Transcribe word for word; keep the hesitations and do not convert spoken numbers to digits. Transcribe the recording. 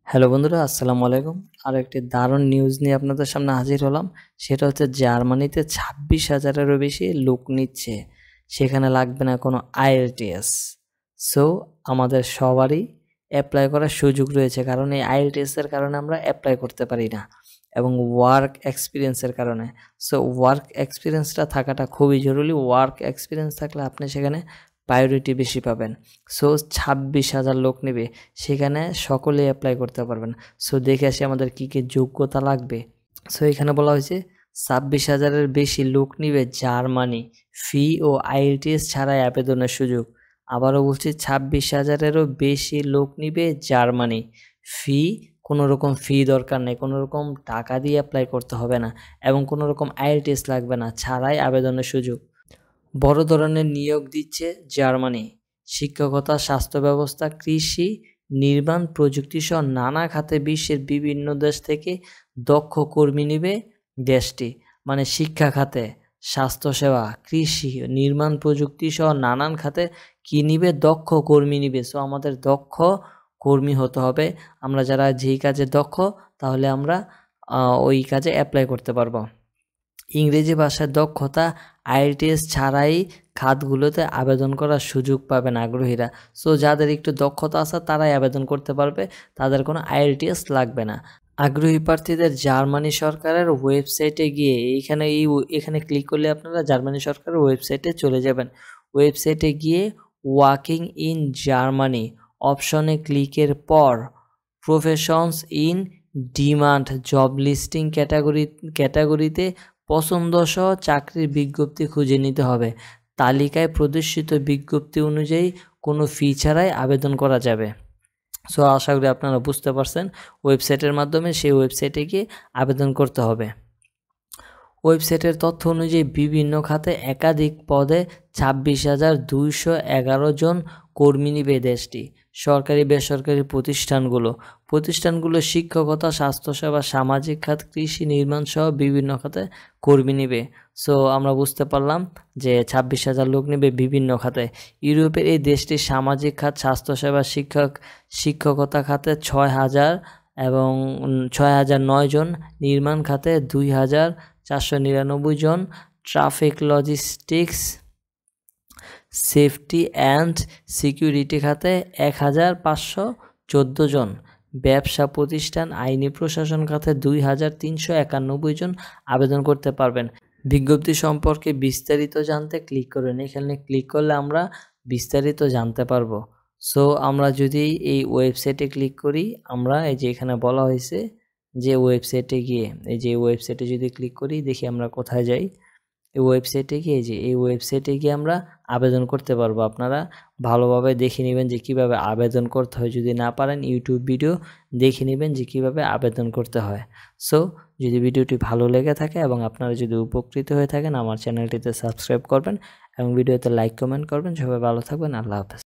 Hello বন্ধুরা, আসসালামু আলাইকুম। আর একটি দারুণ নিউজ নিয়ে আপনাদের সামনে হাজির হলাম। সেটা হচ্ছে জার্মানিতে ছাব্বিশ হাজারেরও বেশি লোক নিচ্ছে, সেখানে লাগবে না কোনো আইএলটিএস। সো আমাদের সবারই অ্যাপ্লাই করার সুযোগ রয়েছে, কারণ এই আইএলটিএসের কারণে আমরা অ্যাপ্লাই করতে পারি না, এবং ওয়ার্ক এক্সপিরিয়েন্সের কারণে। সো ওয়ার্ক এক্সপিরিয়েন্সটা থাকাটা খুবই জরুরি। ওয়ার্ক এক্সপিরিয়েন্স থাকলে আপনি সেখানে প্রায়োরিটি বেশি পাবেন। সো ছাব্বিশ হাজার লোক নেবে, সেখানে সকলেই অ্যাপ্লাই করতে পারবেন। সো দেখে আসি আমাদের কী কী যোগ্যতা লাগবে। সো এখানে বলা হয়েছে ছাব্বিশ হাজারের বেশি লোক নিবে জার্মানি, ফি ও আইএলটিএস ছাড়াই আবেদনের সুযোগ। আবারও বলছি, ছাব্বিশ হাজারেরও বেশি লোক নিবে জার্মানি, ফি কোনো রকম ফি দরকার নেই, কোনো রকম টাকা দিয়ে অ্যাপ্লাই করতে হবে না, এবং কোনো রকম আইএলটিএস লাগবে না, ছাড়াই আবেদনের সুযোগ। বড় ধরনের নিয়োগ দিচ্ছে জার্মানি। শিক্ষকতা, স্বাস্থ্য ব্যবস্থা, কৃষি, নির্মাণ, প্রযুক্তিসহ নানা খাতে বিশ্বের বিভিন্ন দেশ থেকে দক্ষ কর্মী নেবে দেশটি। মানে শিক্ষা খাতে, স্বাস্থ্যসেবা, কৃষি, নির্মাণ প্রযুক্তি সহ নানান খাতে কী নিবে? দক্ষ কর্মী নিবে। সো আমাদের দক্ষ কর্মী হতে হবে। আমরা যারা যেই কাজে দক্ষ, তাহলে আমরা ওই কাজে অ্যাপ্লাই করতে পারবো। ইংরেজি ভাষার দক্ষতা, আইএলটিএস ছাড়াই খাতগুলোতে আবেদন করার সুযোগ পাবেন আগ্রহীরা। সো যাদের একটু দক্ষতা আছে তারাই আবেদন করতে পারবে, তাদের কোনো আইএলটিএস লাগবে না। আগ্রহী প্রার্থীদের জার্মানি সরকারের ওয়েবসাইটে গিয়ে এইখানে এই এখানে ক্লিক করলে আপনারা জার্মানি সরকারের ওয়েবসাইটে চলে যাবেন। ওয়েবসাইটে গিয়ে ওয়ার্কিং ইন জার্মানি অপশনে ক্লিকের পর professions in demand job listing category ক্যাটাগরিতে পছন্দসহ চাকরির বিজ্ঞপ্তি খুঁজে নিতে হবে। তালিকায় প্রদর্শিত বিজ্ঞপ্তি অনুযায়ী কোনো ফি ছাড়াই আবেদন করা যাবে। সো আশা করি আপনারা বুঝতে পারছেন, ওয়েবসাইটের মাধ্যমে সেই ওয়েবসাইটে গিয়ে আবেদন করতে হবে। ওয়েবসাইটের তথ্য অনুযায়ী বিভিন্ন খাতে একাধিক পদে ছাব্বিশ হাজার দুইশো এগারো জন কর্মী নিবে দেশটি। সরকারি বেসরকারি প্রতিষ্ঠানগুলো প্রতিষ্ঠানগুলো শিক্ষকতা, স্বাস্থ্যসেবা, সামাজিক খাত, কৃষি, নির্মাণ সহ বিভিন্ন খাতে কর্মী নিবে। সো আমরা বুঝতে পারলাম যে ছাব্বিশ হাজার লোক নেবে বিভিন্ন খাতে। ইউরোপের এই দেশটির সামাজিক খাত, স্বাস্থ্যসেবা, শিক্ষক শিক্ষকতা খাতে ছয় হাজার এবং ছয় হাজার নয় জন, নির্মাণ খাতে দুই হাজার চারশো নিরানব্বই জন, traffic, logistics, safety and security খাতে এক হাজার পাঁচশো চোদ্দো জন, ব্যবসা প্রতিষ্ঠান, আইনি প্রশাসন খাতে দুই হাজার তিনশো একানব্বই জন আবেদন করতে পারবেন। বিজ্ঞপ্তি সম্পর্কে বিস্তারিত জানতে ক্লিক করুন। এখানে ক্লিক করলে আমরা বিস্তারিত জানতে পারবো। সো আমরা যদি এই ওয়েবসাইটে ক্লিক করি, আমরা এই যে এখানে বলা হয়েছে যে ওয়েবসাইটে গিয়ে, এই যে ওয়েবসাইটে যদি ক্লিক করি, দেখি আমরা কোথায় যাই। এই ওয়েবসাইটে গিয়ে যে এই ওয়েবসাইটে গিয়ে আমরা আবেদন করতে পারবো। আপনারা ভালোভাবে দেখে নেবেন যে কিভাবে আবেদন করতে হয়। যদি না পারেন, ইউটিউব ভিডিও দেখে নেবেন যে কিভাবে আবেদন করতে হয়। সো যদি ভিডিওটি ভালো লেগে থাকে এবং আপনারা যদি উপকৃত হয়ে থাকেন, আমার চ্যানেলটিতে সাবস্ক্রাইব করবেন এবং ভিডিওতে লাইক কমেন্ট করবেন। সবাই ভালো থাকবেন। আল্লাহ হাফেজ।